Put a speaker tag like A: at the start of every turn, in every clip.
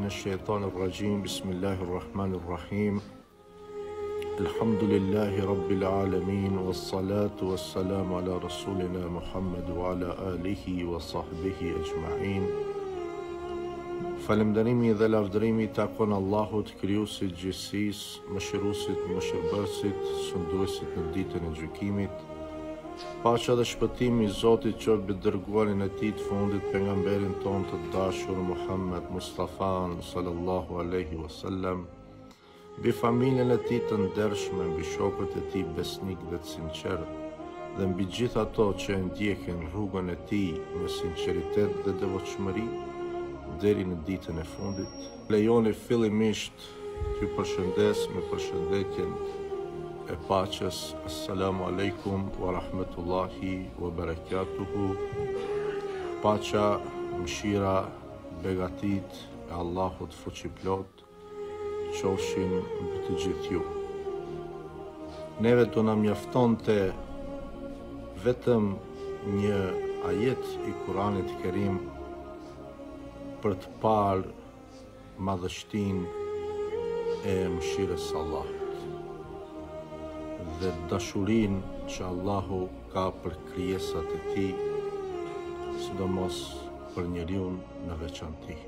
A: الشيطان الرجيم بسم الله الرحمن الرحيم الحمد لله رب العالمين والصلاة والسلام على رسولنا محمد وعلى آله وصحبه أجمعين. Falënderimi dhe lavdërimi takon Allahut, krijuesit gjithësisë, mëshiruesit, mëshirbërësit, sunduesit në ditën e gjykimit. Paqja dhe shpëtimi i Zotit qoftë mbi dërguarin e tij të fundit, pejgamberin tonë të dashur Muhammed Mustafa sallallahu alaihi wasallam, mbi familjen e tij të ndershme, mbi shokët e tij besnik dhe të sinqert, dhe mbi gjithë ato që e ndjekin rrugën e tij me sinqeritet dhe devotshmëri deri në ditën e fundit. Lejoni fillimisht t'ju përshëndes me përshëndetjen e paqes. Assalamu alaikum wa rahmetullahi wa barakatuhu. Paqja, mëshira, begatit e Allahut fuqiplot qofshin mbi të gjithë ju. Neve do na mjaftonte vetëm një ajet i Kuranit Kerim për të parë madhështinë e mëshirës së Allahut dhe dashurinë që Allahu ka për krijesat e tij, sidomos për njeriu në veçantë.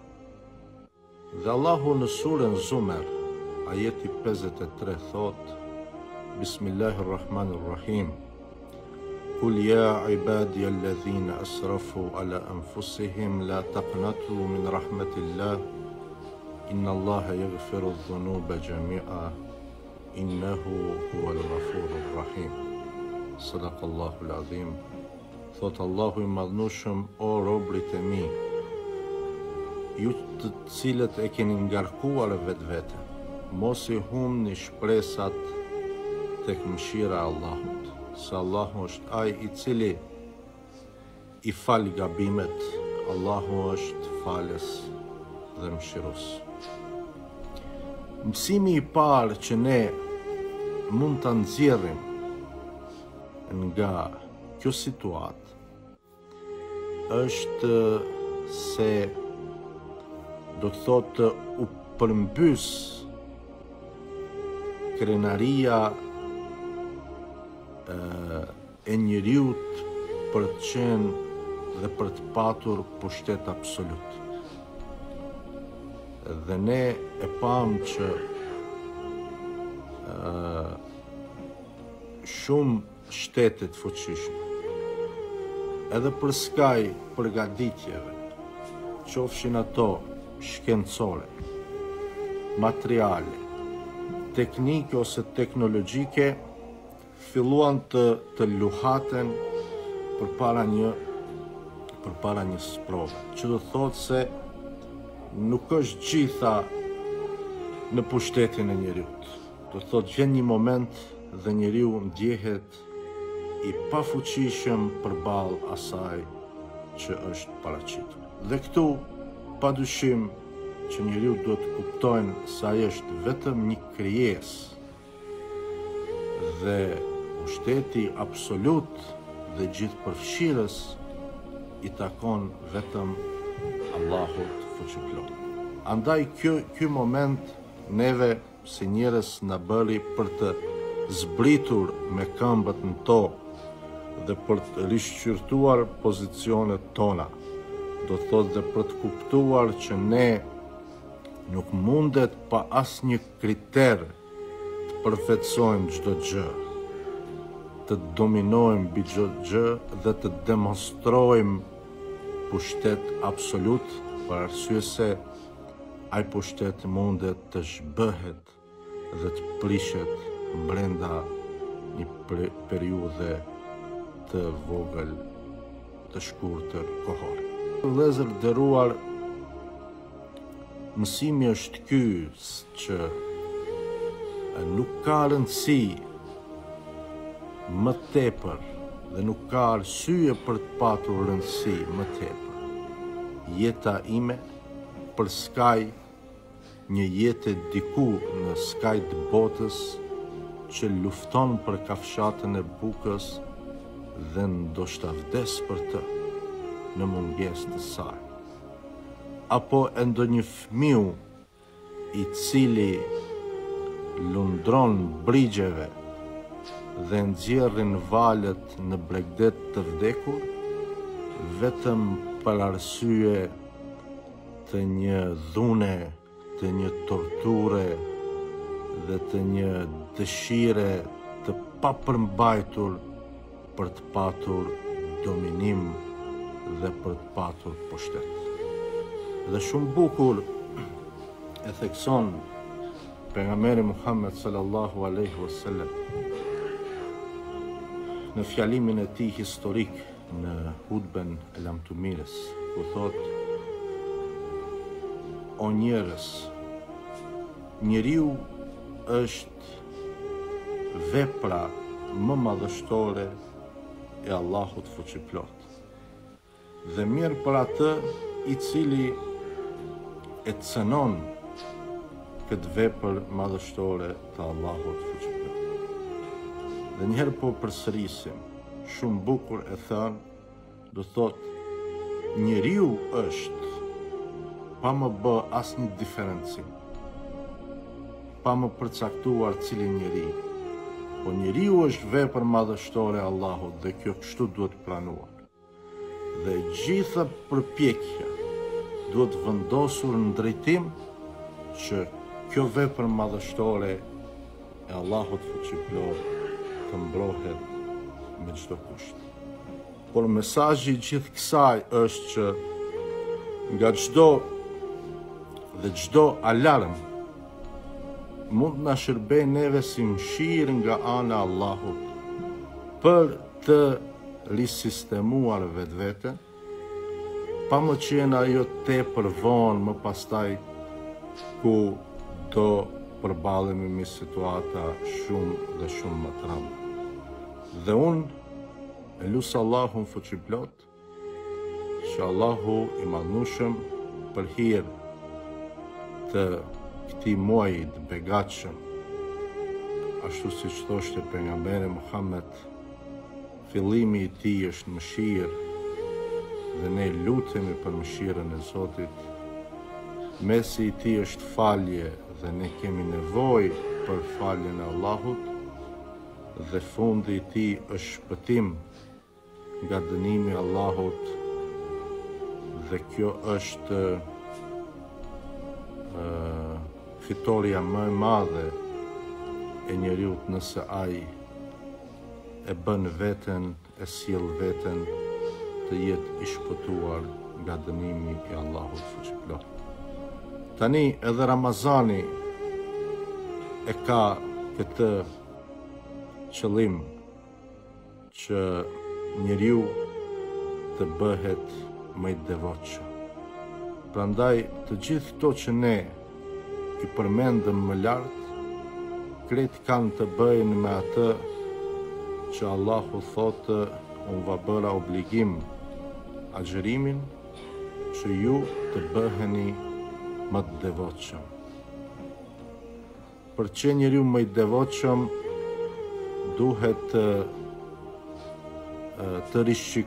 A: Dhe Allahu në surën Zumer, ajeti 53 thot: Bismillahirrahmanirrahim. Kul ya ibadi alladhina asrafu ala anfusihim la taqnatu min rahmatillah inna Allaha yaghfiru dhunuba jami'a innahu huwal ghafurur rahim. Sadaqallahu al-azim. Thot Allahu i madhnushëm: o robrit e mi, ju të cilët e keni ngarkuar vetveten, mos i humni shpresat tek mëshira e Allahut, se Allahu është ai i cili i fal gabimet, Allahu është falës dhe mëshirues. Mësimi i parë që ne mund ta nxjerrim nga kjo situatë është se do të thotë u përmbys krenaria e njeriut për të qenë dhe për të patur pushtet absolut. Dhe ne e pam që shumë shtetet fuqishme, edhe për skaj përgatitjeve, qofshin ato shkencore, materiale, teknike ose teknologjike, filluan të luhaten përpara një sprove, që do thotë se nuk është gjitha në pushtetin e njeriut. Do thotë vjen një moment dhe njeriu ndjehet i pafuqishëm përballë asaj që është paraqitur. Dhe këtu padyshim që njeriu duhet të kuptojnë se ai është vetëm një krijesë dhe pushteti absolut dhe gjithëpërfshirës i takon vetëm Allahut fuqiplot. Andaj ky moment neve si njerëz na bëri për të zbritur me këmbët në tokë dhe për të rishqyrtuar pozicionet tona. Do të thotë dhe për të kuptuar që ne nuk mundet pa asnjë kriter të përfetsojmë çdo gjë, të dominojmë mbi çdo gjë dhe të demonstrojmë pushtet absolut, për arsye se ai pushtet mundet të zhbëhet dhe të prishet brenda një periudhe të vogël të shkurtër kohore. Vëllezër nderuar, mësimi është ky që nuk ka rëndësi më tepër dhe nuk ka arsye për të patur rëndësi më tepër jeta ime për skaj një jetë diku në skaj të botës që lufton për kafshatën e bukës dhe ndoshta vdes për të në mungesë të saj. apo e ndonjë fëmiu i cili lundron brigjeve dhe nxjerrin valët në bregdet të vdekur, vetëm për arsye të një dhune, të një torture dhe të një dëshire të papërmbajtur për të patur dominim dhe për të patur pushtet. Dhe shumë bukur e thekson pejgamberi Muhammed sallallahu alaihi wasallam në fjalimin e tij historik në hutben e lamtumirës, ku thot: o njerëz, njeriu është vepra më madhështore e Allahut fuqiplot. Dhe mirë për atë i cili e cënon këtë vepër madhështore të Allahut fuqiplot. Dhe njëherë po përsërisim, shumë bukur e thënë, do thot, njeriu është, pa më bë asnjë diferencim, pa më përcaktuar cili njeri, po njeriu është vepër madhështore e Allahut dhe kjo kështu duhet planuar. Dhe gjitha përpjekja duhet vendosur në drejtim që kjo vepër madhështore e Allahut fuqiplot të mbrohet me çdo kusht. Por mesazhi i gjithë kësaj është që nga çdo alarm mund na shërbej neve si mëshirë nga ana e Allahut për të risistemuar vetveten, pa më qenë ajo tepër vonë më pastaj ku do përballemi me situata shumë dhe shumë më të rënda. Dhe unë e lusë Allahun fuqiplot, që Allahu i madhnushëm për hir të këtij muaji të begatshëm, ashtu siç thoshte pejgamberi Muhammed, fillimi i tij është mëshirë dhe ne lutemi për mëshirën e Zotit. Mesi i tij është falje dhe ne kemi nevojë për faljen e Allahut, dhe fundi i tij është shpëtim nga dënimi i Allahut, dhe kjo është fitoria më e madhe e njeriut nëse ai e bën veten, e sjell veten të jetë i shpëtuar nga dënimi i Allahut fuqiplot. Tani edhe Ramazani e ka këtë qëllim që njeriu të bëhet më i devotshëm. Prandaj të gjithë këto që ne i përmendëm më lart, krejt kanë të bëjnë me atë që Allahu thotë: unë va bëra obligim agjërimin që ju të bëheni më të devotshëm. Për që njeriu më i devotshëm duhet të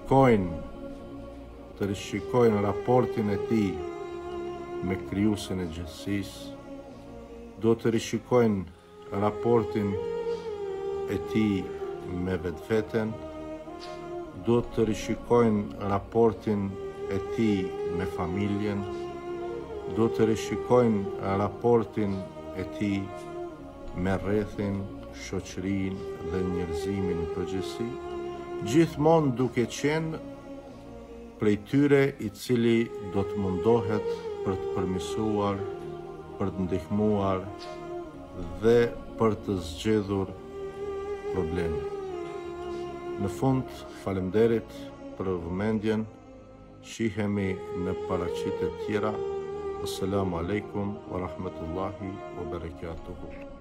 A: rishikojnë raportin e tij me krijuesin e gjithësisë, do të rishikojnë raportin e tij me vetveten, do të rishikojnë raportin e tij me familjen, do të rishikojnë raportin e tij me rrethin, shoqërinë dhe njerëzimin në përgjithësi, gjithmonë duke qenë prej tyre i cili do të mundohet për të përmirësuar, për të ndihmuar dhe për të zgjedhur probleme. Në fund, faleminderit për vëmendjen, shihemi në paraqitje tjera. Assalamu alaikum wa rahmatullahi wa barakatuhu.